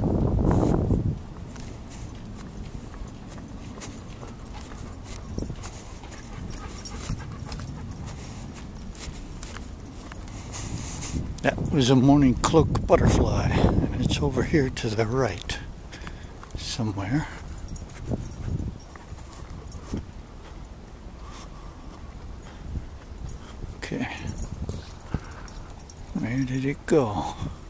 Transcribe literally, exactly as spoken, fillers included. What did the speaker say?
That was a morning cloak butterfly, and it's over here to the right somewhere. Okay, where did it go?